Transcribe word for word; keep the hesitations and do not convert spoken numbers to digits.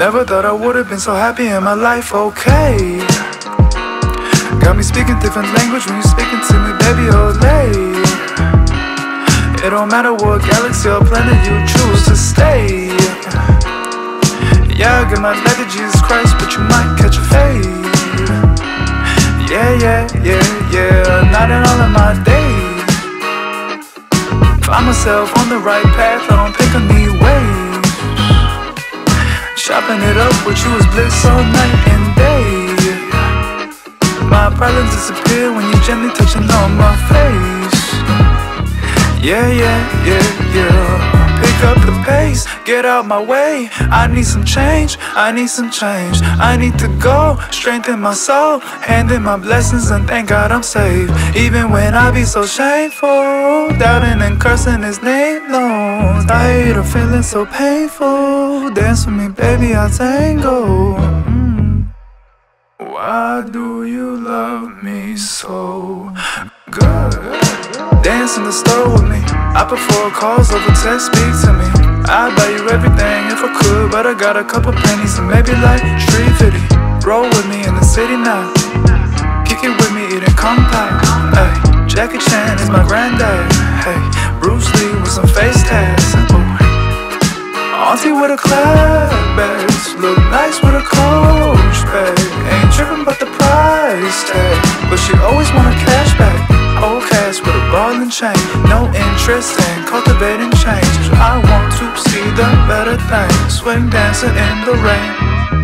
Never thought I would've been so happy in my life, okay. Got me speaking different language when you're speaking to me, baby, olay. It don't matter what galaxy or planet you choose to stay. Yeah, I give my life to Jesus Christ, but you might catch a fade. Yeah, yeah, yeah, yeah, not in all of my days. Find myself on the right path, I don't think I need waves. Chopping it up with you is bliss all night and day. My problems disappear when you gently touching on my face. Yeah, yeah, yeah, yeah. Pick up the pace, get out my way. I need some change, I need some change. I need to go, strengthen my soul, hand in my blessings and thank God I'm saved. Even when I be so shameful, doubting and cursing his name knows. I hate a feeling so painful. Dance with me, baby, I'll tango. mm. Why do you love me so good? Dance in the store with me. I prefer calls over text, speak to me. I'd buy you everything if I could, but I got a couple pennies and maybe like street fifty. Roll with me in the city now. Kick it with me, eating compact. Hey, Jackie Chan is my granddad. Hey, Bruce Lee with some face tats. Auntie with a clap bags, look nice with a coach bag. Ain't tripping about the price tag, but she always want a cash back. Old cash with a ball and chain, no interest in cultivating change. I want to see the better things, swing dancing in the rain.